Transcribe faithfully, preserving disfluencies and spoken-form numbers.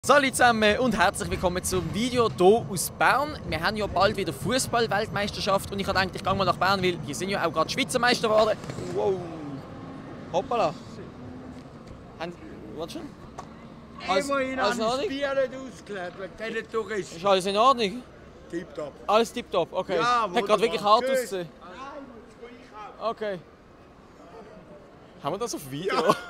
Hallo zusammen und herzlich willkommen zum Video hier aus Bern. Wir haben ja bald wieder Fußball-Weltmeisterschaft und ich habe gedacht, ich gehe mal nach Bern, weil die sind ja auch gerade Schweizer Meister geworden. Wow! Hoppala! Haben... Warte schon? Alles, alles in Ordnung? Bier nicht ausgeleert, wegen diesen Touristen. Ist alles in Ordnung? Tipptopp. Alles tipptopp, okay. Ja, hat gerade wirklich hart Tschüss. ausgesehen. Okay. Haben wir das auf Video? Ja.